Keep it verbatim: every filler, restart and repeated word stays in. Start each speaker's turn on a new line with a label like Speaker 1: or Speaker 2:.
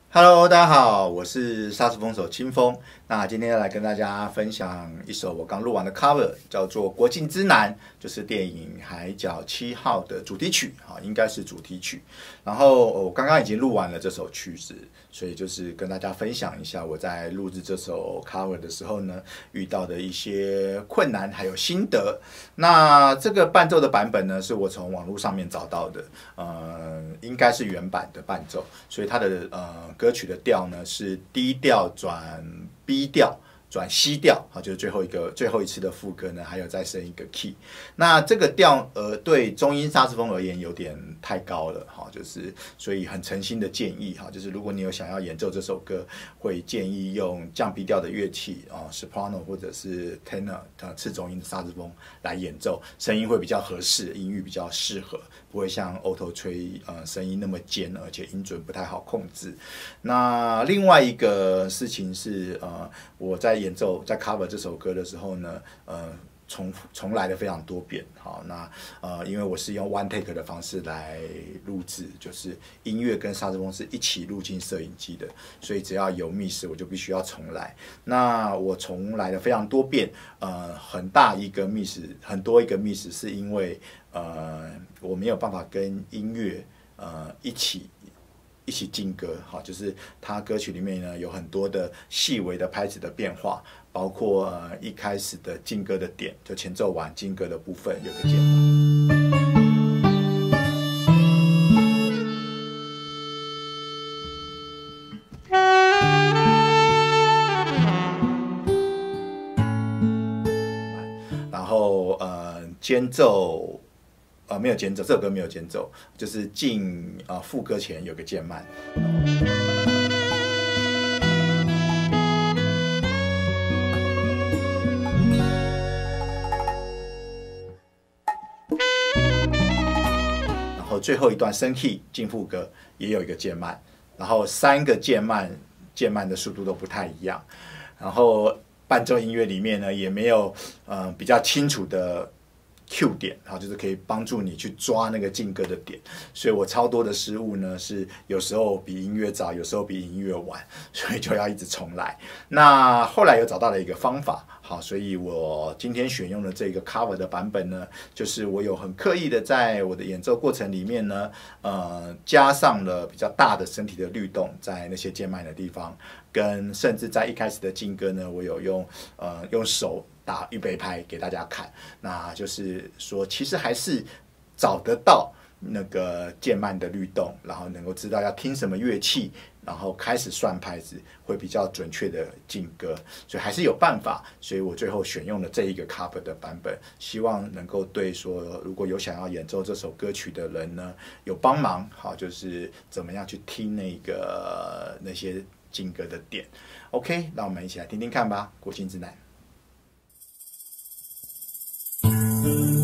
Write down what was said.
Speaker 1: Hello，大家好，我是萨克斯风手清风。那今天要来跟大家分享一首我刚录完的 cover， 叫做《国境之南》，就是电影《海角七号》的主题曲，哈，应该是主题曲。然后我刚刚已经录完了这首曲子，所以就是跟大家分享一下我在录制这首 cover 的时候呢，遇到的一些困难还有心得。那这个伴奏的版本呢，是我从网络上面找到的，呃，应该是原版的伴奏，所以它的呃。歌曲的调呢是 D 调转 B 调转 C 调，好，就是最后一个最后一次的副歌呢，还有再升一个 key。那这个调呃对中音萨克斯风而言有点太高了，哈，就是所以很诚心的建议哈，就是如果你有想要演奏这首歌，会建议用降 B 调的乐器啊 ，soprano 或者是 tenor 呃次中音的萨克斯风来演奏，声音会比较合适，音域比较适合。不会像 auto 吹呃声音那么尖，而且音准不太好控制。那另外一个事情是，呃，我在演奏在 cover 这首歌的时候呢，呃，重重来了非常多遍。好，那呃，因为我是用 one take 的方式来录制，就是音乐跟萨克斯风是一起录进摄影机的，所以只要有 miss 我就必须要重来。那我重来了非常多遍，呃，很大一个 miss， 很多一个 miss 是因为。呃，我没有办法跟音乐呃一起一起进歌，好，就是它歌曲里面呢有很多的细微的拍子的变化，包括呃一开始的进歌的点，就前奏完进歌的部分有个键盘，然后呃间奏。呃，没有间奏，这首歌没有间奏，就是进啊、呃、副歌前有个渐慢。然后最后一段升 key 进副歌也有一个渐慢，然后三个渐慢，渐慢的速度都不太一样。然后伴奏音乐里面呢，也没有呃比较清楚的。Q 点，好，就是可以帮助你去抓那个进歌的点，所以我超多的失误呢，是有时候比音乐早，有时候比音乐晚，所以就要一直重来。那后来又找到了一个方法，好，所以我今天选用的这个 cover 的版本呢，就是我有很刻意的在我的演奏过程里面呢，呃，加上了比较大的身体的律动在那些渐慢的地方，跟甚至在一开始的进歌呢，我有用呃用手。打预备拍给大家看，那就是说，其实还是找得到那个渐慢的律动，然后能够知道要听什么乐器，然后开始算拍子，会比较准确的进歌，所以还是有办法。所以我最后选用了这一个 cover 的版本，希望能够对说如果有想要演奏这首歌曲的人呢有帮忙。好，就是怎么样去听那个那些进歌的点。OK， 那我们一起来听听看吧，《国境之南》。